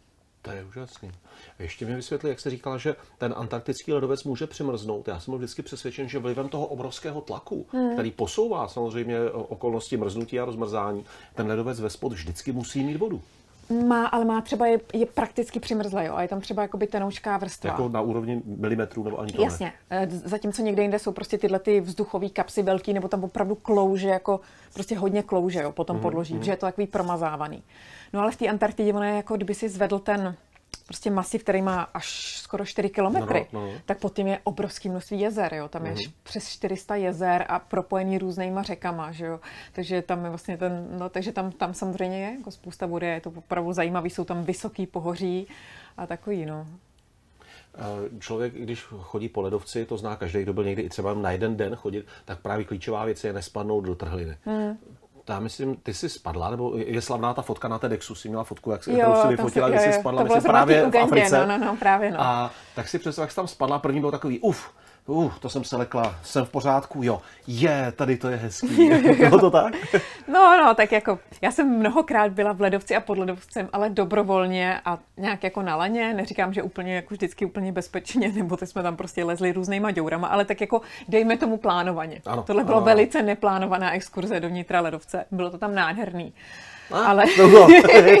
To je úžasný. Ještě mi vysvětli, jak jsi říkala, že ten antarktický ledovec může přimrznout. Já jsem byl vždycky přesvědčen, že vlivem toho obrovského tlaku, který posouvá samozřejmě okolnosti mrznutí a rozmrzání, ten ledovec ve spod vždycky musí mít vodu. Ale má třeba je prakticky přimrzlé, jo, a je tam třeba jakoby tenoučká vrstva. Jako na úrovni milimetrů nebo ani to Jasně. Zatímco někde jinde jsou prostě tyhle ty vzduchové kapsy velký, nebo tam opravdu klouže, jako prostě hodně klouže, jo, po tom podloží, že je to takový promazávaný. No ale v té Antarktidě ono je jako, kdyby si zvedl ten prostě masiv, který má až skoro 4 kilometry, tak pod tím je obrovské množství jezer, jo. Tam je přes 400 jezer a propojený různýma řekama, že jo. Takže tam je vlastně takže tam samozřejmě je jako spousta vody, je to opravdu zajímavý, jsou tam vysoký pohoří a takový, no. Člověk, když chodí po ledovci, to zná každý, kdo byl někdy i třeba na jeden den chodit, tak právě klíčová věc je nespadnout do trhliny. Já myslím, ty jsi spadla, nebo je slavná ta fotka na TEDxu, jsi měla fotku, jak kterou jsi vyfotila, když jsi spadla, myslím, právě v Africe. No, právě no. A tak si představ, jak jsi tam spadla, první byl takový, to jsem se lekla, jsem v pořádku, jo, tady to je hezký. Bylo to tak? No, tak jako, já jsem mnohokrát byla v ledovci a pod ledovcem, ale dobrovolně a nějak jako na laně, neříkám, že úplně jako vždycky úplně bezpečně, nebo ty jsme tam prostě lezli různýma děurama, ale tak jako dejme tomu plánovaně. Tohle bylo velice neplánovaná exkurze do vnitra ledovce, bylo to tam nádherný. Ale to bylo.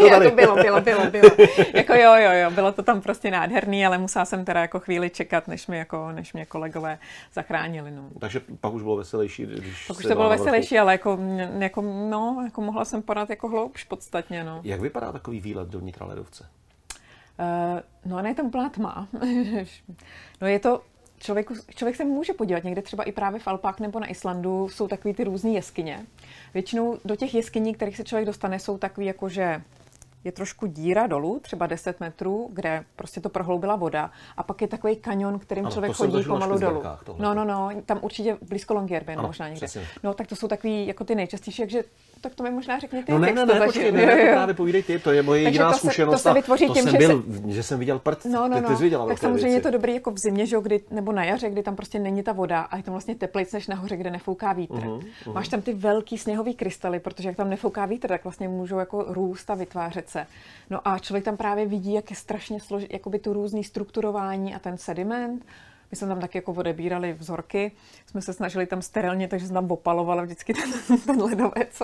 Jako jo, bylo to tam prostě nádherný, ale musela jsem teda jako chvíli čekat, než mě kolegové zachránili. No. Takže pak už bylo veselější, pak už to bylo veselější, ale jako mohla jsem padat jako hloubš podstatně. No. Jak vypadá takový výlet do vnitra ledovce? No, ne, je tam úplná tma. No, je to Člověk se může podívat někde třeba i právě v Alpách nebo na Islandu, jsou takový ty různý jeskyně. Většinou do těch jeskyní, kterých se člověk dostane, jsou takový jako, že je trošku díra dolů, třeba 10 metrů, kde prostě to prohloubila voda a pak je takový kanion, kterým člověk chodí pomalu dolů. No, tam určitě blízko Longyearbyen možná někde. Přesně. No, tak to jsou takový jako ty nejčastější, takže tak to mi možná řekni ty. Ne, právě povídej ty, to je moje jediná zkušenost. To se vytvoří tím, že jsem viděl prd, ty jsi viděla tak samozřejmě je to dobrý jako v zimě, že, nebo na jaře, kdy tam prostě není ta voda a je tam vlastně teplejc než nahoře, kde nefouká vítr. Máš tam ty velký sněhový krystaly, protože jak tam nefouká vítr, tak vlastně můžou jako růst a vytvářet se. No a člověk tam právě vidí, jak je strašně složitý, jakoby tu různý strukturování a ten sediment. My jsme tam taky jako odebírali vzorky, jsme se snažili tam sterilně, takže jsme tam opalovala vždycky ten ledovec.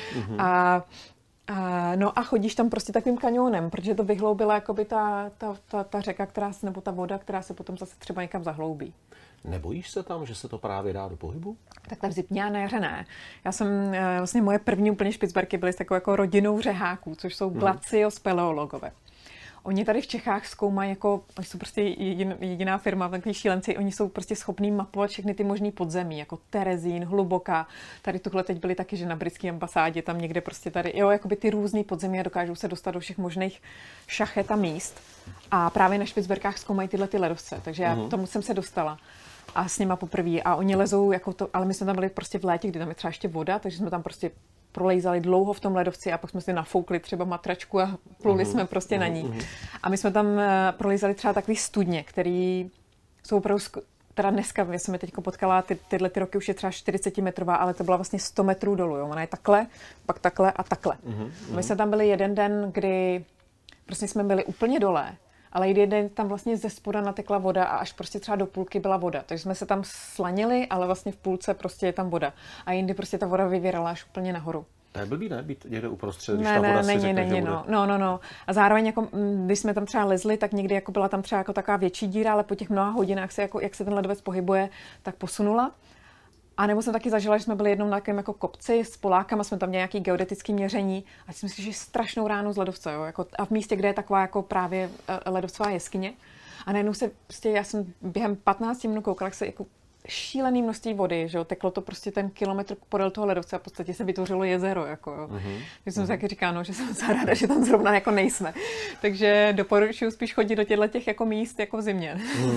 No a chodíš tam prostě takovým kanionem, protože to vyhloubila jakoby ta řeka, nebo ta voda, která se potom zase třeba někam zahloubí. Nebojíš se tam, že se to právě dá do pohybu? Tak v zimě na jaře ne. Já jsem, vlastně moje první úplně špicberky byly s takovou jako rodinou řeháků, což jsou glaciospeologové. Oni tady v Čechách zkoumají, jako, oni jsou prostě jediná firma, takový šílenci, oni jsou prostě schopní mapovat všechny ty možný podzemí, jako Terezín, Hluboká. Tady tuhle teď byli taky, že na britské ambasádě, tam někde prostě tady, jakoby ty různý podzemí a dokážou se dostat do všech možných šachet a míst. A právě na Špicberkách zkoumají tyhle ty ledovce, takže já tomu jsem se dostala. A s nima poprvé. A oni lezou, jako to, ale my jsme tam byli prostě v létě, kdy tam je třeba ještě voda, takže jsme tam prostě prolejzali dlouho v tom ledovci a pak jsme si nafoukli třeba matračku a pluli jsme prostě na ní. A my jsme tam prolejzali třeba takový studně, který jsou opravdu, teda dneska, já jsem je teď potkala, tyhle ty roky už je třeba 40 metrová, ale to byla vlastně 100 metrů dolů, jo. Ona je takhle, pak takhle a takhle. My jsme tam byli jeden den, kdy prostě jsme byli úplně dole, ale jeden tam vlastně ze spoda natekla voda a až prostě třeba do půlky byla voda. Takže jsme se tam slanili, ale vlastně v půlce prostě je tam voda. A jindy prostě ta voda vyvěrala až úplně nahoru. To je blbý, ne? Být někde uprostřed, když ta voda si řekne, že bude. No. A zároveň, jako, když jsme tam třeba lezli, tak někdy jako byla tam třeba jako taková větší díra, ale po těch mnoha hodinách se, jako, jak se ten ledovec pohybuje, tak posunula. A nebo jsem taky zažila, že jsme byli jednou na takovém jako kopci s Polákama, jsme tam měli nějaký geodetický měření a si myslím, že je strašnou ránu z ledovce, jo? Jako, a v místě, kde je taková jako právě ledovcová jeskyně. A najednou se prostě, já jsem během 15 minut koukala, jak se jako šílený množství vody, že jo, teklo to prostě ten kilometr podél toho ledovce a v podstatě se vytvořilo jezero, jako jo. Takže jsem si taky říkala, no, že jsem se ráda, že tam zrovna jako nejsme. Takže doporučuji spíš chodit do těchto jako míst jako v zimě.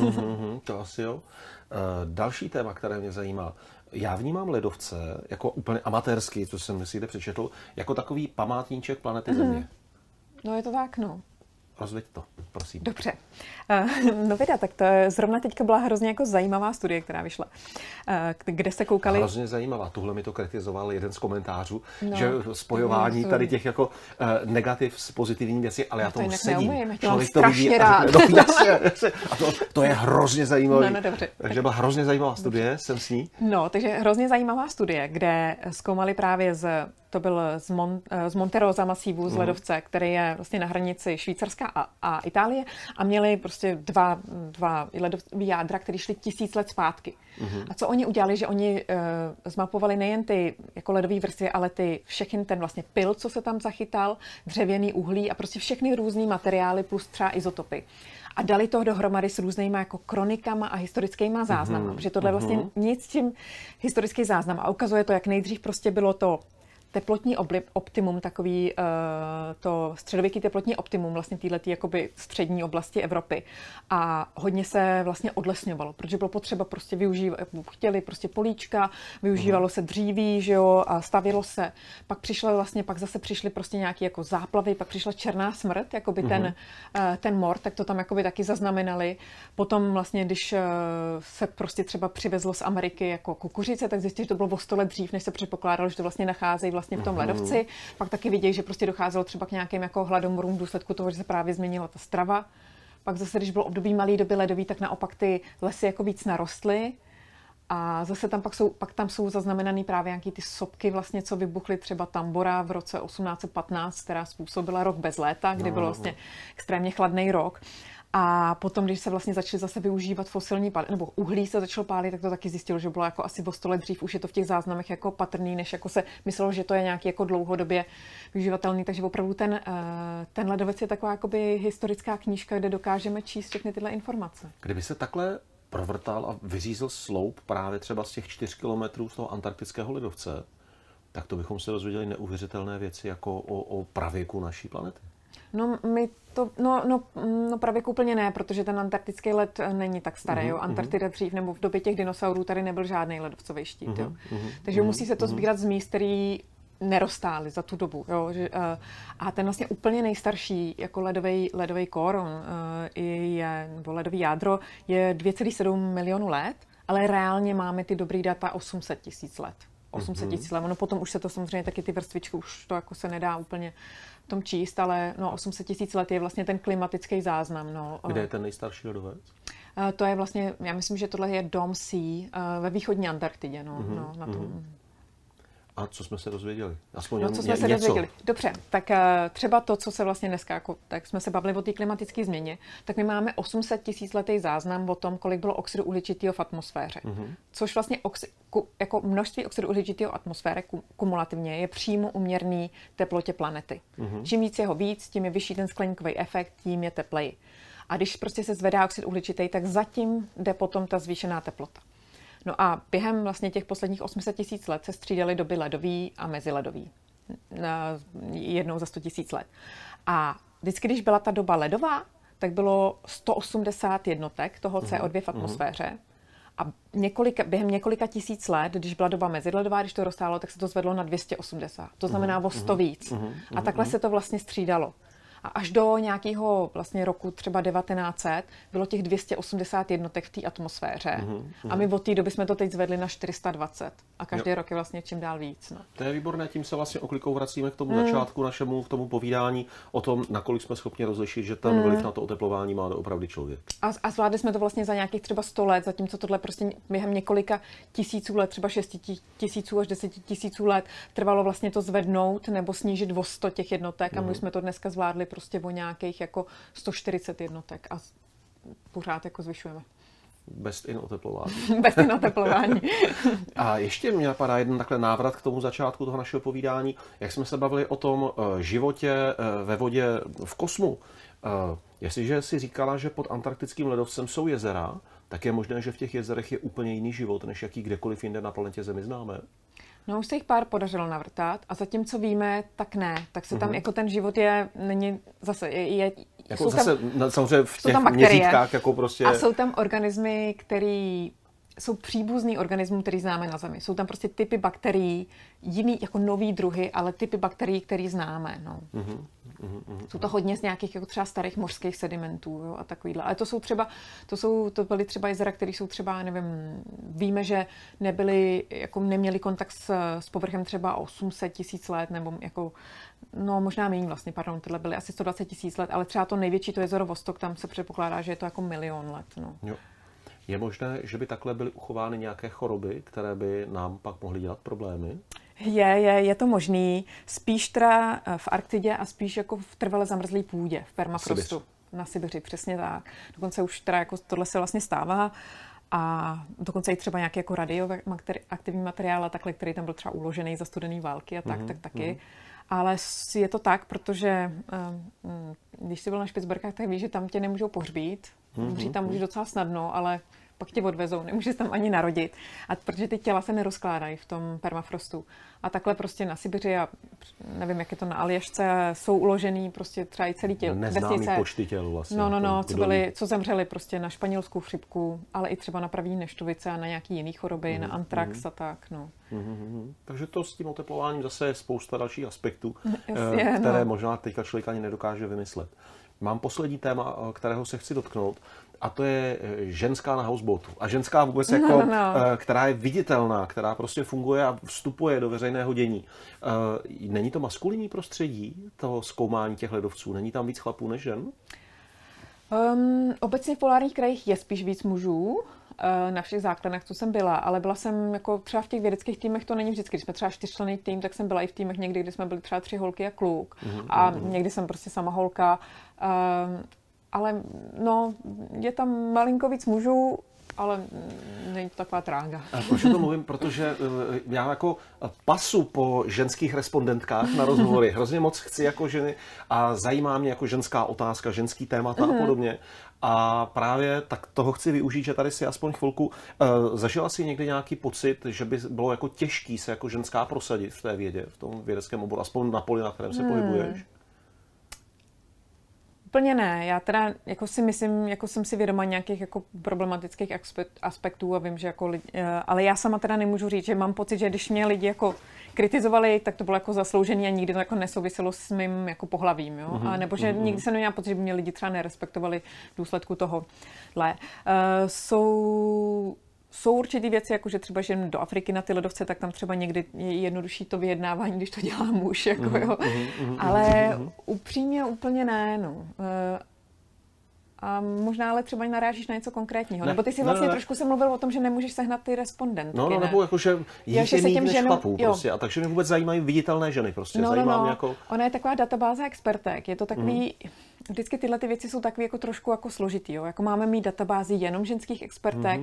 To asi jo. Další téma, které mě zajímá. Já vnímám ledovce jako úplně amatérský, co jsem si kde přečetl, jako takový památníček planety Země. No je to tak, no. rozveď to, prosím. Dobře. No vida, tak to je, zrovna teďka byla hrozně jako zajímavá studie, která vyšla, kde se koukali... Hrozně zajímavá. Tuhle mi to kritizoval jeden z komentářů, že spojování tady těch jako negativ s pozitivní věci, ale já tomu sedím. Člověk to vidí rád. A to je hrozně zajímavé. No, dobře. Takže byla hrozně zajímavá studie, jsem s ní. No, takže hrozně zajímavá studie, kde zkoumali právě to byl z Monterosa masívu z ledovce, který je vlastně na hranici Švýcarska a Itálie a měli prostě dva ledové jádra, které šly 1000 let zpátky. A co oni udělali, že oni zmapovali nejen ty jako ledové vrstvy, ale všechny ten vlastně pyl, co se tam zachytal, dřevěný uhlí a prostě všechny různý materiály plus třeba izotopy. A dali to dohromady s různýma jako kronikama a historickými záznamy, protože tohle vlastně nic tím historický záznam a ukazuje to, jak nejdřív prostě bylo to teplotní optimum, takový to středověký teplotní optimum vlastně této jakoby střední oblasti Evropy. A hodně se vlastně odlesňovalo, protože bylo potřeba prostě využívat, chtěli prostě políčka, využívalo se dříví, že jo, a stavělo se. Pak zase přišly prostě nějaké jako záplavy, pak přišla černá smrt, jakoby ten mor, tak to tam jakoby taky zaznamenali. Potom vlastně, když se prostě třeba přivezlo z Ameriky jako kukuřice, tak zjistili, že to bylo o 100 let dřív, než se předpokládalo, že to vlastně nacházejí vlastně v tom ledovci. Pak taky vidějí, že prostě docházelo třeba k nějakým jako hladomorům v důsledku toho, že se právě změnila ta strava. Pak zase, když bylo období malé doby ledový, tak naopak ty lesy jako víc narostly. A zase pak tam jsou zaznamenaný právě nějaký ty sopky, vlastně, co vybuchly třeba Tambora v roce 1815, která způsobila rok bez léta, kdy byl vlastně extrémně chladný rok. A potom, když se vlastně začaly zase využívat fosilní pály, nebo uhlí se začalo pálit, tak to taky zjistilo, že bylo jako asi o 100 let dřív, už je to v těch záznamech jako patrný, než jako se myslelo, že to je nějaký jako dlouhodobě využívatelný. Takže opravdu ten ledovec je taková jakoby historická knížka, kde dokážeme číst všechny tyhle informace. Kdyby se takhle provrtal a vyřízl sloup právě třeba z těch 4 kilometrů z toho antarktického ledovce, tak to bychom se dozvěděli neuvěřitelné věci jako o pravěku naší planety. No, pravěk úplně ne, protože ten antarktický led není tak starý. Antarktida dřív, nebo v době těch dinosaurů tady nebyl žádný ledovcový štít. Takže musí se to sbírat z míst, který nerostály za tu dobu. Jo? A ten vlastně úplně nejstarší jako ledový kór, nebo ledový jádro je 2,7 milionu let, ale reálně máme ty dobrý data 800 000 let. 800 000 let. No potom už se to samozřejmě taky ty vrstvičky, už to jako se nedá úplně tom číst, ale 800 000 let je vlastně ten klimatický záznam. Kde je ten nejstarší ledovec? To je vlastně, já myslím, že tohle je Dome Sea ve východní Antarktidě. Na tom. A co jsme se dozvěděli? Co jsme se dozvěděli? Dobře, tak třeba to, co se vlastně dneska, tak jsme se bavili o té klimatické změně, tak my máme 800 000 letý záznam o tom, kolik bylo oxidu uhličitého v atmosféře. Což vlastně jako množství oxidu uhličitého v atmosféře kumulativně je přímo uměrný teplotě planety. Čím víc je ho víc, tím je vyšší ten skleníkový efekt, tím je tepleji. A když prostě se zvedá oxid uhličitý, tak zatím jde potom ta zvýšená teplota. No a během vlastně těch posledních 800 000 let se střídaly doby ledový a meziledový. Jednou za 100 000 let. A vždycky, když byla ta doba ledová, tak bylo 180 jednotek toho CO2 v atmosféře. A během několika tisíc let, když byla doba meziledová, když to roztálo, tak se to zvedlo na 280. To znamená o 100 víc. A takhle se to vlastně střídalo. A až do nějakého vlastně roku třeba 1900 bylo těch 280 jednotek v té atmosféře. A my od té doby jsme to teď zvedli na 420. A každý rok je vlastně čím dál víc. No. To je výborné, tím se vlastně oklikou vracíme k tomu začátku našemu, k tomu povídání o tom, nakolik jsme schopni rozlišit, že ten vliv na to oteplování má opravdu člověk. A zvládli jsme to vlastně za nějakých třeba 100 let, zatímco tohle prostě během několika tisíců let, třeba 6 000 až 10 000 let, trvalo vlastně to zvednout nebo snížit o 100 těch jednotek. A my jsme to dneska zvládli prostě o nějakých jako 140 jednotek a pořád jako zvyšujeme. Best in oteplování. Best in oteplování. A ještě mě napadá jeden takhle návrat k tomu začátku toho našeho povídání, jak jsme se bavili o tom životě ve vodě v kosmu. Jestliže si říkala, že pod antarktickým ledovcem jsou jezera, tak je možné, že v těch jezerech je úplně jiný život, než jaký kdekoliv jinde na planetě Zemi známe. No už se jich pár podařilo navrtat a zatím, co víme, tak ne. Tak se tam jako ten život není zase... Jako zase samozřejmě v těch měřítkách jako prostě... A jsou tam organismy, který jsou příbuzný organismům, který známe na Zemi. Jsou tam prostě typy bakterií, jiný jako nový druhy, ale typy bakterií, který známe. No. Jsou to hodně z nějakých jako třeba starých mořských sedimentů, jo, a takovýhle. Ale to byly třeba jezera, které jsou třeba, nevím, víme, že neměli kontakt s povrchem třeba 800 000 let, nebo jako, no možná méně vlastně, pardon, tohle byly asi 120 000 let, ale třeba to největší, to jezero Vostok, tam se předpokládá, že je to jako 1 000 000 let, no. Jo. Je možné, že by takhle byly uchovány nějaké choroby, které by nám pak mohly dělat problémy? Je to možný. Spíš teda v Arktidě a spíš jako v trvale zamrzlé půdě, v permafrostu. Na Sibiři, přesně tak. Dokonce už teda jako tohle se vlastně stává. A dokonce i třeba nějaký jako radioaktivní materiál, takhle, který tam byl třeba uložený za studené války a tak taky. Ale je to tak, protože když jsi byl na Špicberkách, tak víš, že tam tě nemůžou pohřbít. Tam můžeš docela snadno, ale pak tě odvezou, nemůžeš tam ani narodit. A protože ty těla se nerozkládají v tom permafrostu. A takhle prostě na Sibiři a nevím, jak je to na Aljašce, jsou uložený prostě třeba i celý těl. Neznámý počty těl vlastně. Co zemřeli prostě na španělskou chřipku, ale i třeba na pravý neštovice a na nějaký jiný choroby, na antrax a tak, no. Takže to s tím oteplováním zase je spousta dalších aspektů, které možná teďka člověk ani nedokáže vymyslet. Mám poslední téma, kterého se chci dotknout, a to je ženská na houseboatu. A ženská vůbec která je viditelná, která prostě funguje a vstupuje do veřejného dění. Není to maskulinní prostředí, toho zkoumání těch ledovců? Není tam víc chlapů než žen? Obecně v polárních krajích je spíš víc mužů, na všech základnách, co jsem byla, ale byla jsem jako třeba v těch vědeckých týmech, to není vždycky. Když jsme třeba 4členný tým, tak jsem byla i v týmech někdy, kdy jsme byli třeba 3 holky a kluk. A někdy jsem prostě sama holka. Ale no, je tam malinko víc mužů, ale není to taková trága. Proč to mluvím? Protože já jako pasu po ženských respondentkách na rozhovory. Hrozně moc chci jako ženy a zajímá mě jako ženská otázka, ženský témata a podobně. A právě tak toho chci využít, že tady si aspoň chvilku zažila si někdy nějaký pocit, že by bylo jako těžký se jako ženská prosadit v té vědě, v tom vědeckém oboru, aspoň na poli, na kterém se pohybuješ? Úplně ne. Já teda jako si myslím, jako jsem si vědoma nějakých jako problematických aspektů a vím, že jako ale já sama teda nemůžu říct, že mám pocit, že když mě lidi jako kritizovali, tak to bylo jako zasloužený a nikdy to jako nesouviselo s mým jako pohlavím, jo? A nebo že nikdy jsem neměla pocit, že by mě lidi třeba nerespektovali v důsledku tohohle. Jsou určitý věci, jako že třeba, že do Afriky na ty ledovce, tak tam třeba někdy je jednodušší to vyjednávání, když to dělá muž, jako jo. Ale upřímně úplně ne, no. A možná ale třeba narážíš na něco konkrétního. Nebo ty si vlastně trošku se mluvil o tom, že nemůžeš sehnat ty respondentky. No, nebo jakože jich je méně než chlapů prostě. A takže mě vůbec zajímají viditelné ženy prostě. Jako... Ona je taková databáze expertek. Je to takový... Vždycky tyhle ty věci jsou takový jako trošku jako složitý. Jo? Jako máme mít databázi jenom ženských expertek.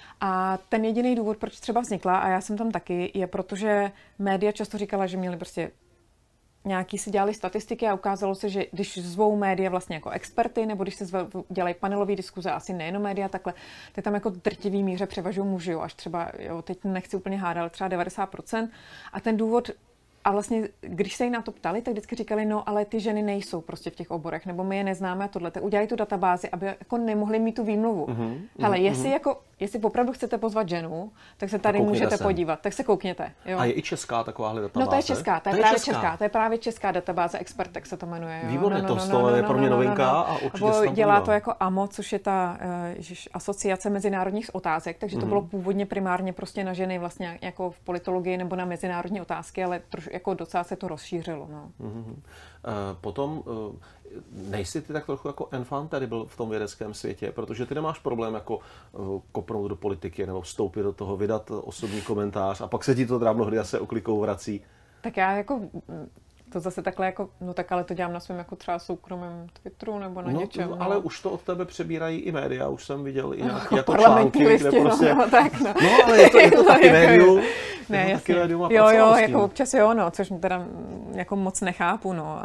A ten jediný důvod, proč třeba vznikla, a já jsem tam taky, je protože média často říkala, že měli prostě nějaký si dělali statistiky a ukázalo se, že když zvou média vlastně jako experty, nebo když se dělají panelové diskuze, asi nejenom média, takhle, tak tam jako drtivý míře převažují muži, jo, až třeba, jo, teď nechci úplně hádat, ale třeba 90%. A ten důvod, a vlastně, když se jí na to ptali, tak vždycky říkali, no, ale ty ženy nejsou prostě v těch oborech, nebo my je neznáme a tohle. Tak udělají tu databázi, aby jako nemohli mít tu výmluvu. Hele, jestli opravdu chcete pozvat ženu, tak se tady můžete podívat, tak se koukněte. Jo. A je i česká takováhle databáze? No to je česká, to je právě česká. To je právě česká databáze Expertek se to jmenuje. Jo. Výborně, to je pro mě novinka a určitě se tam dělá to jako AMO, což je ta asociace mezinárodních otázek, takže to bylo původně primárně prostě na ženy vlastně jako v politologii nebo na mezinárodní otázky, ale jako docela se to rozšířilo. No. Potom nejsi ty tak trochu jako enfant terrible v tom vědeckém světě, protože ty nemáš problém jako kopnout do politiky nebo vstoupit do toho, vydat osobní komentář a pak se ti to teda mnohdy zase oklikou vrací. Tak já jako to zase takhle jako, no tak ale to dělám na svém jako třeba soukromém Twitteru nebo na něčem. Ale už to od tebe přebírají i média, už jsem viděl i nějaké jako články, listě, kde prostě... No, ale je to taky médium. Ne, jasně. Jo, jako občas jo, no, což teda jako moc nechápu, no.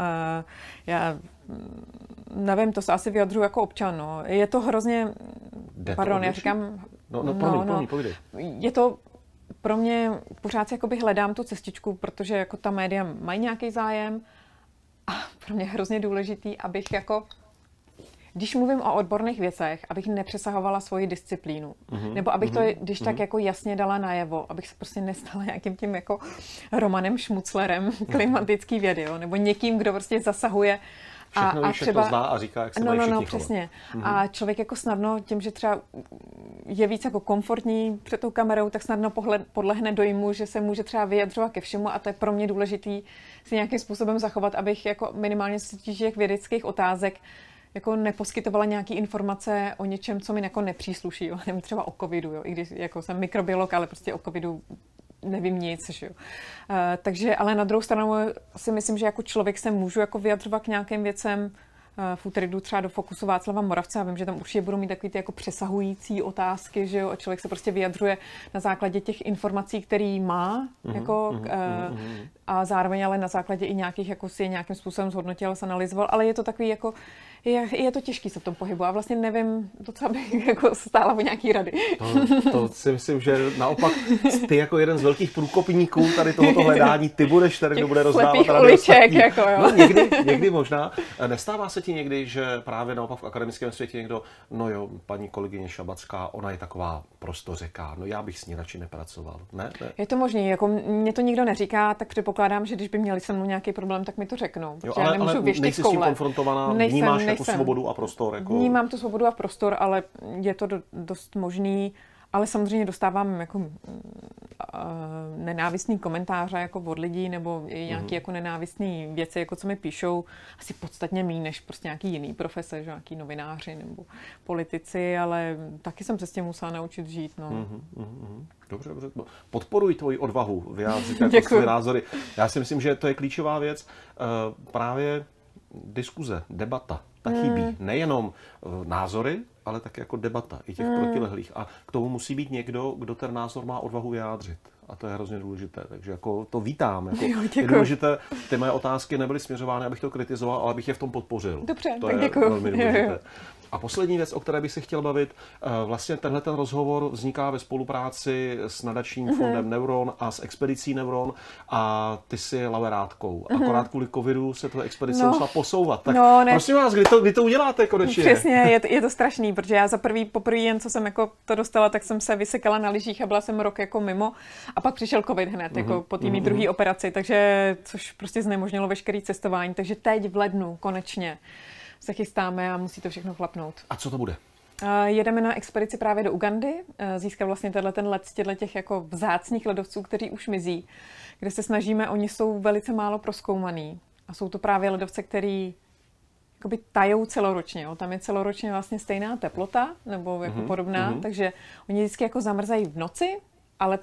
Já nevím, to se asi vyjadřuji jako občan, no. Je to hrozně, já říkám... Povídej. Je to pro mě, pořád si jakoby hledám tu cestičku, protože jako ta média mají nějaký zájem a pro mě je hrozně důležitý, abych jako když mluvím o odborných věcech, abych nepřesahovala svoji disciplínu. Nebo abych to, když tak jako jasně dala najevo, abych se prostě nestala nějakým tím jako Romanem Šmuclerem klimatický vědy, jo? Nebo někým, kdo prostě zasahuje a třeba to zná a říká, jak se mají všichni přesně. A člověk jako snadno tím, že třeba je víc jako komfortní před tou kamerou, tak snadno podlehne dojmu, že se může třeba vyjadřovat ke všemu a to je pro mě důležitý si nějakým způsobem zachovat, abych jako minimálně z těch vědeckých otázek jako neposkytovala nějaké informace o něčem, co mi jako nepřísluší, jo. Nevím, třeba o covidu, jo. I když jako jsem mikrobiolog, ale prostě o covidu nevím nic, že jo. Takže, ale na druhou stranu si myslím, že jako člověk se můžu jako vyjadřovat k nějakým věcem. V úterý jdu třeba do Fokusu Václava Moravce a vím, že tam určitě budou mít takový ty jako přesahující otázky, že jo, a člověk se prostě vyjadřuje na základě těch informací, který má, jako, a zároveň ale na základě i nějakých, jako si nějakým způsobem zhodnotil, zanalyzoval, ale je to takový jako, je to těžký se v tom pohybu a vlastně nevím, docela bych jako stála o nějaký rady. To si myslím, že naopak ty jako jeden z velkých průkopníků tady tohoto hledání, ty budeš tady, kdo bude rozdávat uliček, jako jo. No, někdy možná. Nestává se ti někdy, že právě naopak v akademickém světě někdo, no jo, paní kolegyně Šabacká, ona je taková prostořeká, no já bych s ní radši nepracoval. Ne? Je to možný, jako mě to nikdo neříká, tak předpokládám, že když by měli se mnou nějaký problém, tak mi to řeknou. Jo, ale nejsi s tím konfrontovaná, vnímáš jako svobodu a prostor? Jako... Vnímám tu svobodu a prostor, ale je to dost možný, ale samozřejmě dostávám jako nenávistný komentáře jako od lidí nebo nějaké jako nenávistné věci, jako co mi píšou, asi podstatně méně než prostě nějaký jiný profese, že nějaký novináři nebo politici, ale taky jsem se s tím musela naučit žít. No. Dobře. Podporuji tvoji odvahu vyjádřit jako své názory. Já si myslím, že to je klíčová věc. Právě diskuze, debata, ta chybí. Nejenom názory, ale také jako debata i těch protilehlých. A k tomu musí být někdo, kdo ten názor má odvahu vyjádřit. A to je hrozně důležité. Takže jako to vítám. Jako je důležité, ty moje otázky nebyly směřovány, abych to kritizoval, ale abych je v tom podpořil. Dobře, to tak je děkuju. velmi důležité. A poslední věc, o které bych se chtěl bavit, vlastně tenhle ten rozhovor vzniká ve spolupráci s nadačním fondem Neuron a s expedicí Neuron a ty jsi laureátkou. Akorát kvůli covidu se tohle expedice musela posouvat. Tak prosím vás, kdy to uděláte konečně? Přesně, je to strašný, protože já poprvé jen, co jsem jako to dostala, tak jsem se vysekala na lyžích a byla jsem rok jako mimo a pak přišel covid hned, jako po té mý druhé operaci, takže což prostě znemožnilo veškeré cestování, takže teď v lednu konečně se chystáme a musí to všechno chlapnout. A co to bude? Jedeme na expedici právě do Ugandy, získat vlastně ten let z těch jako vzácných ledovců, kteří už mizí, kde se snažíme, oni jsou velice málo prozkoumaný a jsou to právě ledovce, který jakoby tajou celoročně. Jo. Tam je celoročně vlastně stejná teplota, nebo jako podobná, takže oni vždycky jako zamrzají v noci, ale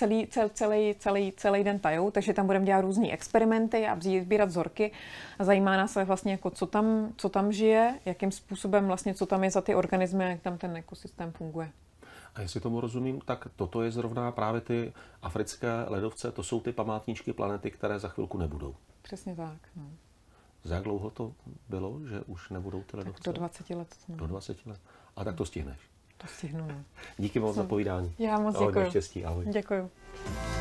celý den tajou, takže tam budeme dělat různý experimenty a sbírat vzorky a zajímá nás vlastně jako co tam žije, jakým způsobem vlastně, co tam je za ty organismy, jak tam ten ekosystém funguje. A jestli tomu rozumím, tak toto je zrovna právě ty africké ledovce, to jsou ty památníčky planety, které za chvilku nebudou. Přesně tak. No. Za jak dlouho to bylo, že už nebudou ty ledovce? Tak do 20 let. No. Do 20 let. A tak to stihneš. To stihnu, no. Díky moc za povídání. Já moc děkuji. Štěstí, ahoj. Děkuji.